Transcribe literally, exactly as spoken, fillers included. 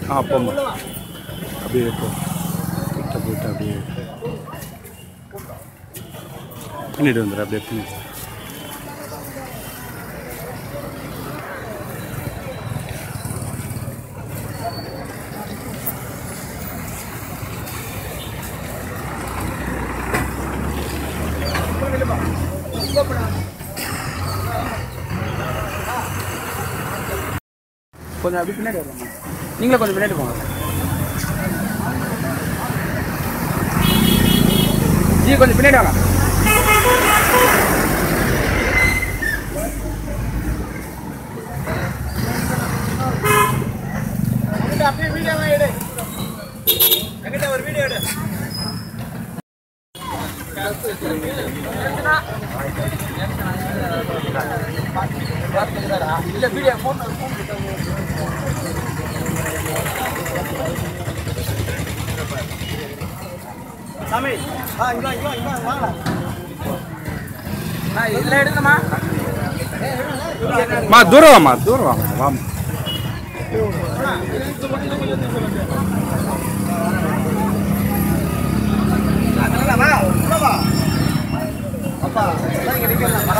ஆ போம்மா அப்படியே போ கிட்ட போயிட்டு அப்படியே பின்னிட்டு வந்துடு அப்படியே பின்னிட்டு கொஞ்சம் அப்படி பின்னாடி வரலாமா நீங்களே கொஞ்சம் பின்னாடி போங்க ஜி கொஞ்சம் பின்னாடி வாங்க அப்படியே வீடியோ எடு எங்கிட்ட ஒரு வீடியோ எடு இல்ல வீடியோ போன் சாமி ஆ இங்க இங்க இங்க வாங்க நான் இதெல்லாம் எடுங்கம்மா மா தூரம் வாமா தூரம் வாமா வாமா அப்பா